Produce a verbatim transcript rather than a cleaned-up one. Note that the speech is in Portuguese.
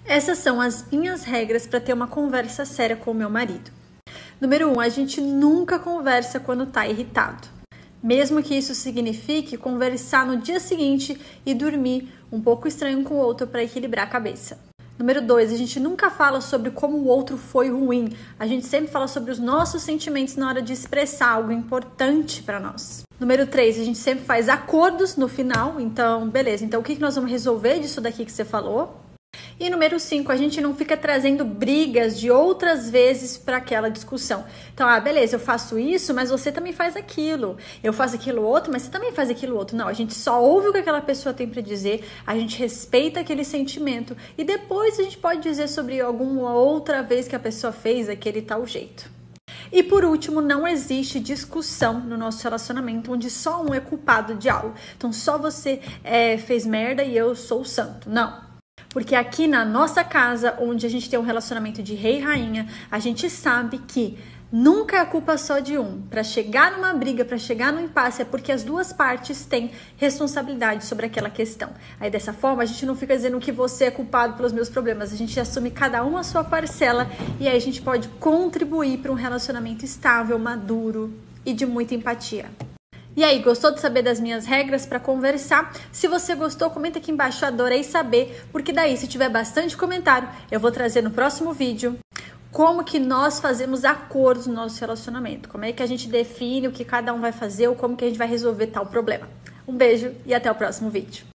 Essas são as minhas regras para ter uma conversa séria com o meu marido. Número um, a gente nunca conversa quando tá irritado. Mesmo que isso signifique conversar no dia seguinte e dormir um pouco estranho com o outro para equilibrar a cabeça. Número dois, a gente nunca fala sobre como o outro foi ruim. A gente sempre fala sobre os nossos sentimentos na hora de expressar algo importante para nós. Número três, a gente sempre faz acordos no final. Então, beleza, então o que nós vamos resolver disso daqui que você falou? E número cinco, a gente não fica trazendo brigas de outras vezes para aquela discussão. Então, ah, beleza, eu faço isso, mas você também faz aquilo. Eu faço aquilo outro, mas você também faz aquilo outro. Não, a gente só ouve o que aquela pessoa tem para dizer, a gente respeita aquele sentimento e depois a gente pode dizer sobre alguma outra vez que a pessoa fez aquele tal jeito. E por último, não existe discussão no nosso relacionamento onde só um é culpado de algo. Então, só você é, fez merda e eu sou o santo. Não. Porque aqui na nossa casa, onde a gente tem um relacionamento de rei e rainha, a gente sabe que nunca é a culpa só de um. Para chegar numa briga, para chegar num impasse, é porque as duas partes têm responsabilidade sobre aquela questão. Aí dessa forma, a gente não fica dizendo que você é culpado pelos meus problemas. A gente assume cada um a sua parcela e aí a gente pode contribuir para um relacionamento estável, maduro e de muita empatia. E aí, gostou de saber das minhas regras para conversar? Se você gostou, comenta aqui embaixo, eu adorei saber, porque daí, se tiver bastante comentário, eu vou trazer no próximo vídeo como que nós fazemos acordos no nosso relacionamento, como é que a gente define o que cada um vai fazer ou como que a gente vai resolver tal problema. Um beijo e até o próximo vídeo.